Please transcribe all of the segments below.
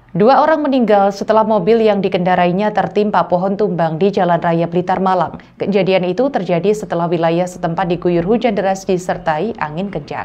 Dua orang meninggal setelah mobil yang dikendarainya tertimpa pohon tumbang di Jalan Raya Blitar, Malang. Kejadian itu terjadi setelah wilayah setempat diguyur hujan deras disertai angin kencang.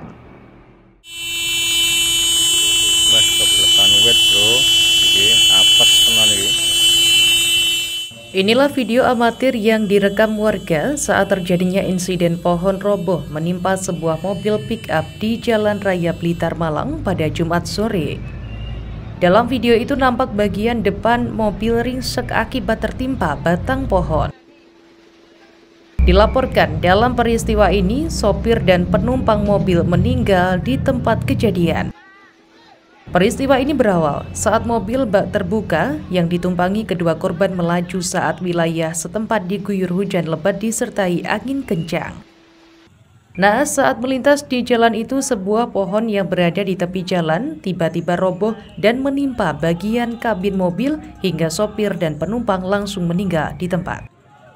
Inilah video amatir yang direkam warga saat terjadinya insiden pohon roboh menimpa sebuah mobil pick-up di Jalan Raya Blitar, Malang pada Jumat sore. Dalam video itu nampak bagian depan mobil ringsek akibat tertimpa batang pohon. Dilaporkan dalam peristiwa ini, sopir dan penumpang mobil meninggal di tempat kejadian. Peristiwa ini berawal saat mobil bak terbuka yang ditumpangi kedua korban melaju saat wilayah setempat diguyur hujan lebat disertai angin kencang. Nah, saat melintas di jalan itu, sebuah pohon yang berada di tepi jalan tiba-tiba roboh dan menimpa bagian kabin mobil hingga sopir dan penumpang langsung meninggal di tempat.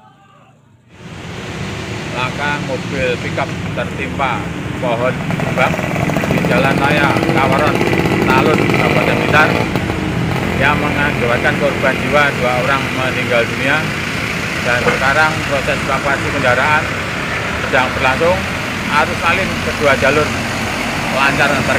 Belakang mobil pickup tertimpa pohon tumbang di Jalan Raya Kawaron, Talun, Kabupaten Blitar, yang mengakibatkan korban jiwa 2 orang meninggal dunia, dan sekarang proses evakuasi kendaraan sedang berlangsung. Arus salin kedua jalur lancar.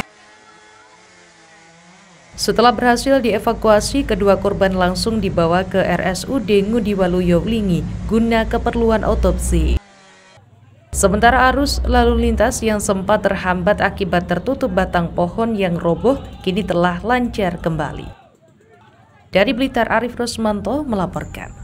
Setelah berhasil dievakuasi, kedua korban langsung dibawa ke RSUD Ngudi Waluyo Wlingi guna keperluan otopsi. Sementara arus lalu lintas yang sempat terhambat akibat tertutup batang pohon yang roboh kini telah lancar kembali. Dari Blitar, Arif Rosmanto melaporkan.